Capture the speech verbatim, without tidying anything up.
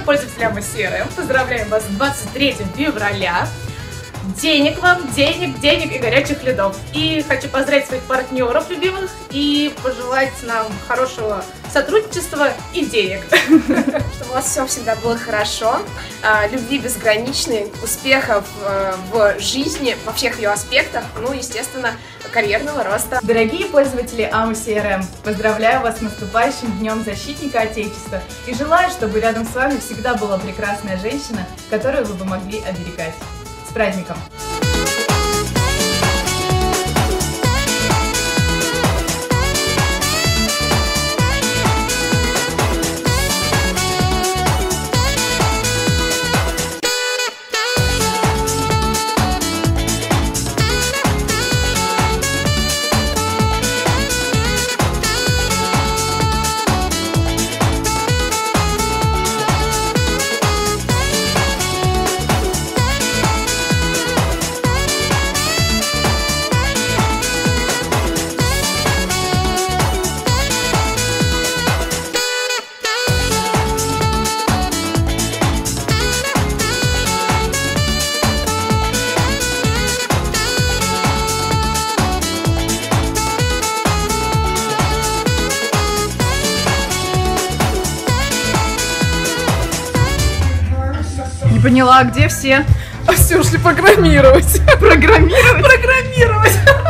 пользователи эй эм эс си эр эм, поздравляем вас с двадцать третьим февраля. Денег вам, денег, денег и горячих ледов. И хочу поздравить своих партнеров любимых и пожелать нам хорошего сотрудничества и денег. Чтобы у вас все всегда было хорошо, любви безграничной, успехов в жизни во всех ее аспектах, ну, естественно, карьерного роста. Дорогие пользователи эй эм эс си эр эм, поздравляю вас с наступающим Днем Защитника Отечества и желаю, чтобы рядом с вами всегда была прекрасная женщина, которую вы бы могли оберегать. С праздником! Не поняла, где все? А все ушли программировать. Программировать? Программировать.